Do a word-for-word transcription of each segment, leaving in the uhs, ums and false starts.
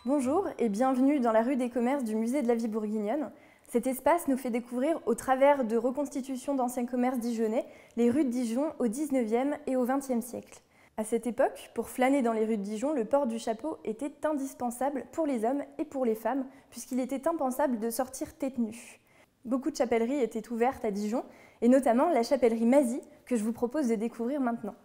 Bonjour et bienvenue dans la rue des commerces du musée de la vie bourguignonne. Cet espace nous fait découvrir, au travers de reconstitutions d'anciens commerces dijonnais, les rues de Dijon au dix-neuvième et au vingtième siècle. À cette époque, pour flâner dans les rues de Dijon, le port du chapeau était indispensable pour les hommes et pour les femmes, puisqu'il était impensable de sortir tête nue. Beaucoup de chapelleries étaient ouvertes à Dijon, et notamment la chapellerie Mazy, que je vous propose de découvrir maintenant.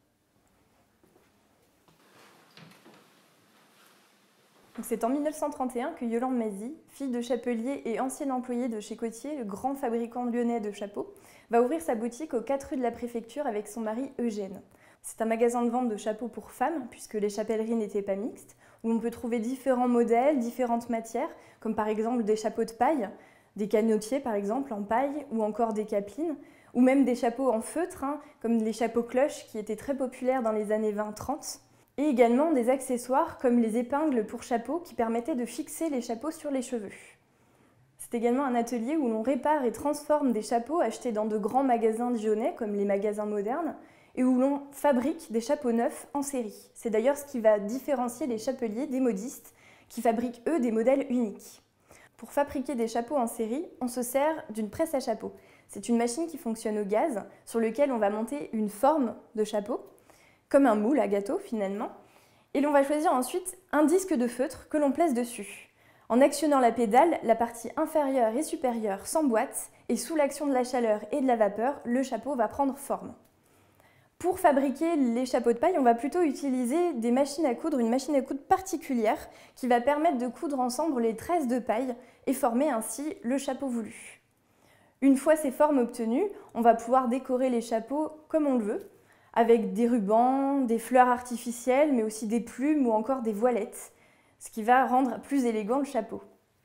C'est en mille neuf cent trente et un que Yolande Mazy, fille de chapelier et ancienne employée de chez Cotier, le grand fabricant lyonnais de chapeaux, va ouvrir sa boutique aux quatre rues de la préfecture avec son mari Eugène. C'est un magasin de vente de chapeaux pour femmes, puisque les chapelleries n'étaient pas mixtes, où on peut trouver différents modèles, différentes matières, comme par exemple des chapeaux de paille, des canotiers par exemple en paille, ou encore des capelines, ou même des chapeaux en feutre, hein, comme les chapeaux cloches qui étaient très populaires dans les années vingt trente. Et également des accessoires comme les épingles pour chapeaux qui permettaient de fixer les chapeaux sur les cheveux. C'est également un atelier où l'on répare et transforme des chapeaux achetés dans de grands magasins dijonnais comme les magasins modernes et où l'on fabrique des chapeaux neufs en série. C'est d'ailleurs ce qui va différencier les chapeliers des modistes qui fabriquent eux des modèles uniques. Pour fabriquer des chapeaux en série, on se sert d'une presse à chapeau. C'est une machine qui fonctionne au gaz sur lequel on va monter une forme de chapeau, comme un moule à gâteau finalement, et l'on va choisir ensuite un disque de feutre que l'on place dessus. En actionnant la pédale, la partie inférieure et supérieure s'emboîtent et sous l'action de la chaleur et de la vapeur, le chapeau va prendre forme. Pour fabriquer les chapeaux de paille, on va plutôt utiliser des machines à coudre, une machine à coudre particulière qui va permettre de coudre ensemble les tresses de paille et former ainsi le chapeau voulu. Une fois ces formes obtenues, on va pouvoir décorer les chapeaux comme on le veut, avec des rubans, des fleurs artificielles, mais aussi des plumes ou encore des voilettes, ce qui va rendre plus élégant le chapeau.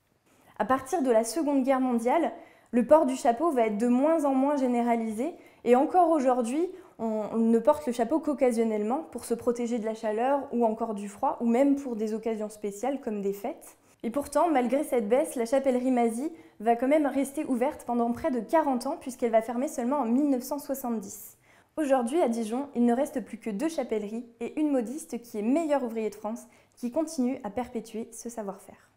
À partir de la Seconde Guerre mondiale, le port du chapeau va être de moins en moins généralisé et encore aujourd'hui, on, on ne porte le chapeau qu'occasionnellement pour se protéger de la chaleur ou encore du froid ou même pour des occasions spéciales comme des fêtes. Et pourtant, malgré cette baisse, la chapellerie Mazy va quand même rester ouverte pendant près de quarante ans puisqu'elle va fermer seulement en mille neuf cent soixante-dix. Aujourd'hui, à Dijon, il ne reste plus que deux chapelleries et une modiste qui est meilleure ouvrier de France, qui continue à perpétuer ce savoir-faire.